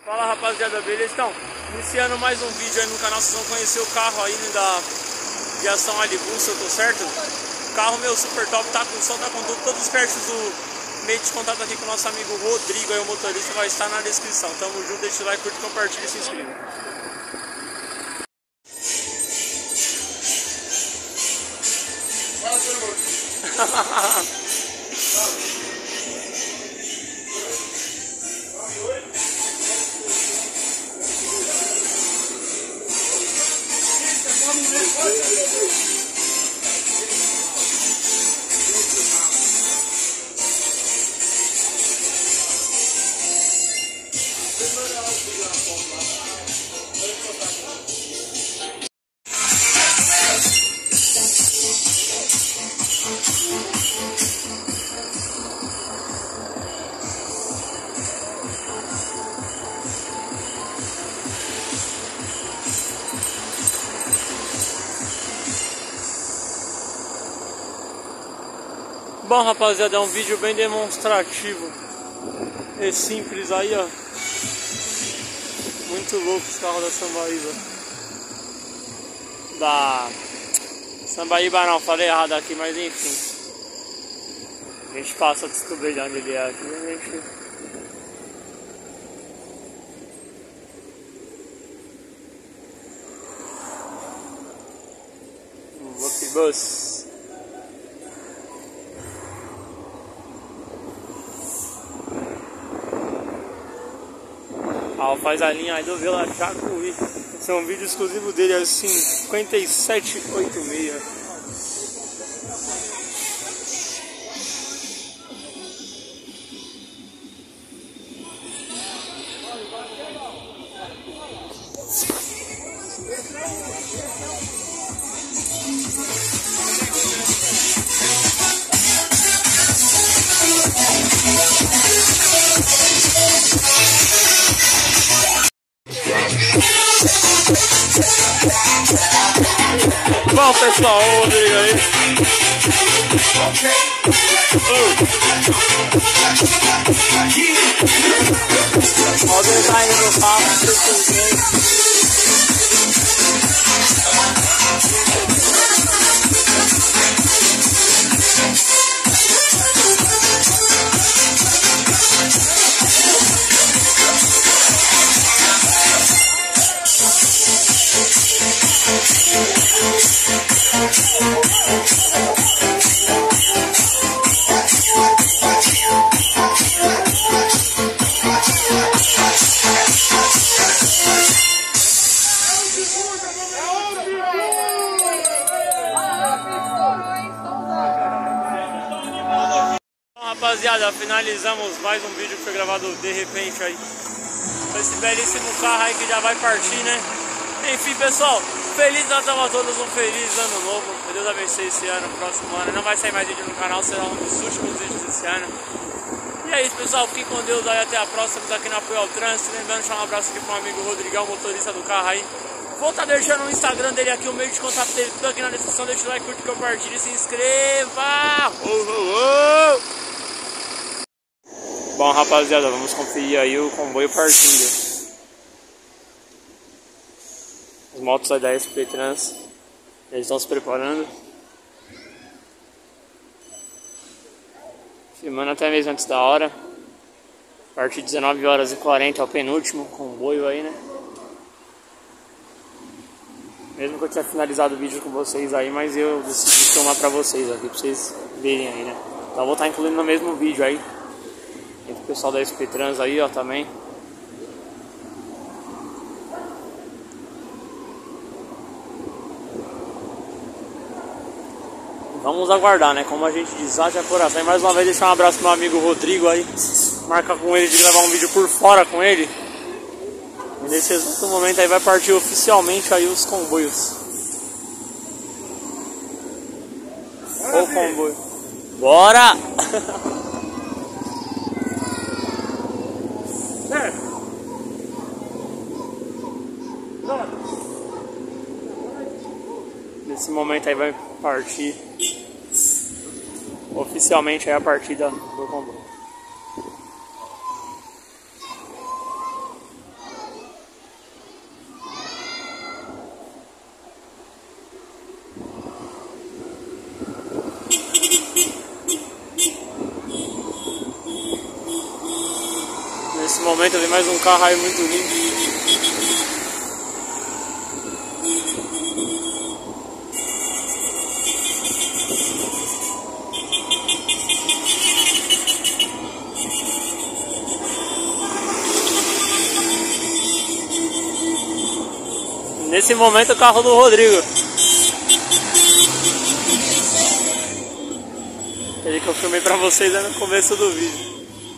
Fala rapaziada, beleza? Então, iniciando mais um vídeo aí no canal, vocês vão conhecer o carro aí da Viação Alibus, eu tô certo? O carro meu super top, tá com som, tá com tudo, todos os cards do meio de contato aqui com o nosso amigo Rodrigo, aí o motorista, vai estar na descrição. Tamo junto, deixa o like, curte, compartilha e se inscreva. Bom rapaziada, é um vídeo bem demonstrativo e simples aí, ó. Muito louco os carros da Sambaíba. Da Sambaíba não, falei errado aqui, mas enfim. A gente passa a descobrir de onde ele é aqui, a gente... Bus. Faz a linha aí do Vila Jacuí. Esse é um vídeo exclusivo dele, é 5786. Bom pessoal, o Rodrigo aí. Olha o design do carro. Rapaziada, finalizamos mais um vídeo que foi gravado de repente aí com esse belíssimo carro aí que já vai partir, né? Enfim pessoal, feliz Natal a todos, um feliz ano novo, que Deus abençoe esse ano, próximo ano. Não vai sair mais vídeo no canal, será um dos últimos vídeos desse ano. E é isso pessoal, fiquem com Deus aí, até a próxima, estamos aqui no Apoio ao Trânsito. Lembrando de deixar um abraço aqui pro meu amigo Rodrigão, motorista do carro aí. Vou estar deixando o Instagram dele aqui, o meio de contato dele, tudo aqui na descrição. Deixa o like, curte, compartilhe e se inscreva! Bom rapaziada, vamos conferir aí o comboio partindo. As motos aí da SP Trans, eles estão se preparando. Filmando até mesmo antes da hora. A partir de 19h40 é o penúltimo comboio aí, né? Mesmo que eu tinha finalizado o vídeo com vocês aí, mas eu decidi filmar pra vocês aqui, pra vocês verem aí, né? Então eu vou estar incluindo no mesmo vídeo aí. Tem o pessoal da SP Trans aí, ó, também. Vamos aguardar, né? Como a gente diz, haja coração. E mais uma vez deixar um abraço pro meu amigo Rodrigo aí. Marcar com ele de gravar um vídeo por fora com ele. E nesse exato momento aí vai partir oficialmente aí os comboios. O comboio. Bora! Nesse momento aí vai partir oficialmente aí a partida do comboio. momento vem mais um carro aí muito lindo. Nesse momento o carro do Rodrigo. Ele que eu filmei pra vocês no começo do vídeo.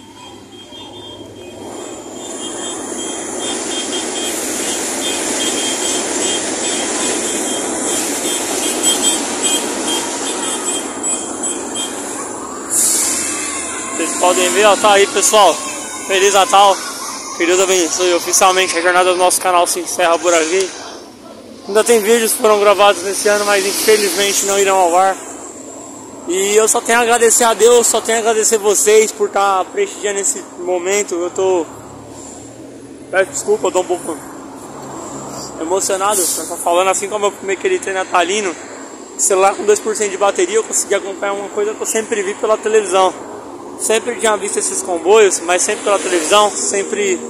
Vocês podem ver, ó, tá aí, pessoal. Feliz Natal. Que Deus abençoe. Oficialmente a jornada do nosso canal se encerra por aqui. Ainda tem vídeos que foram gravados nesse ano, mas infelizmente não irão ao ar. E eu só tenho a agradecer a Deus, só tenho a agradecer vocês por estar prestigiando esse momento. Eu tô... Peço desculpa, eu tô um pouco emocionado. Eu tô falando assim como eu fumei aquele trem natalino. Celular com 2% de bateria, eu consegui acompanhar uma coisa que eu sempre vi pela televisão. Sempre tinha visto esses comboios, mas sempre pela televisão, sempre...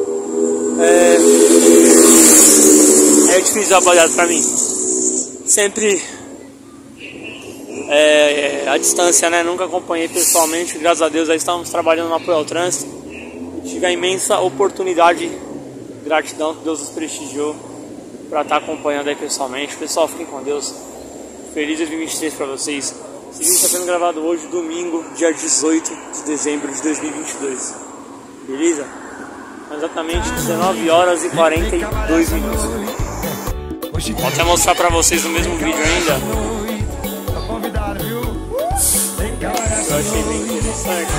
É difícil, rapaziada, pra mim. Sempre a distância, né? Nunca acompanhei pessoalmente. Graças a Deus, aí estamos trabalhando no apoio ao trânsito. Tive a imensa oportunidade, gratidão que Deus nos prestigiou pra estar acompanhando aí pessoalmente. Pessoal, fiquem com Deus. Feliz 2023 pra vocês. Esse vídeo está sendo gravado hoje, domingo, dia 18 de dezembro de 2022. Beleza? Exatamente 19 horas e 42 minutos. Vou até mostrar pra vocês no mesmo vídeo ainda. Eu achei bem interessante.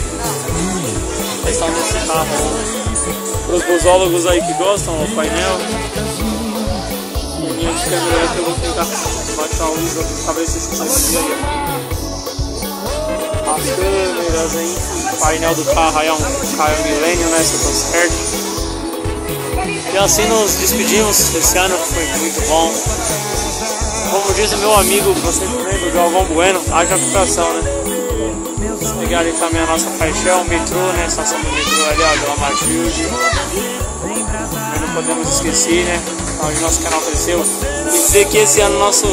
A questão desse carro. Para os busólogos aí que gostam, o painel. Linha de câmera que eu vou tentar baixar o ISO pra ver se vocês conseguem aí. As câmeras aí. O painel do carro aí é um Caio Millennium, né? Se eu tô certo. E assim nos despedimos. Esse ano foi muito bom. Como diz o meu amigo, que eu sempre lembro, Galvão Bueno, haja coração, né? Pegar ali também a nossa paixão, o metrô, né? A estação do metrô ali, ó, do Amarfield. Mas não podemos esquecer, né? Onde nosso canal cresceu. E dizer que esse ano nosso...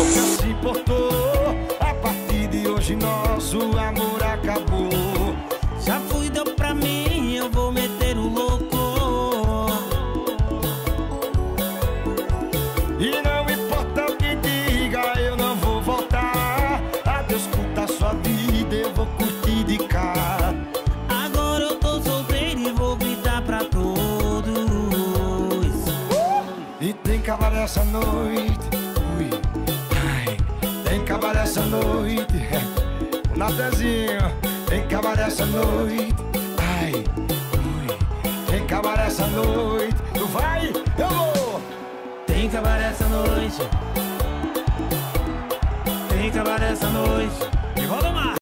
A partir de hoje nosso amor acabou. Já fui, deu pra mim, eu vou meter o louco. E não importa o que diga, eu não vou voltar. Adeus, curta a sua vida, eu vou curtir de cá. Agora eu tô solteiro e vou gritar pra todos. E tem que acabar essa noite. Ui, ai, tem que acabar essa noite. O Natezinho, tem que acabar essa noite. Ai, ui, tem que acabar essa noite. Tu vai, eu vou. Tem que acabar essa noite. Tem que acabar essa noite. E vou tomar.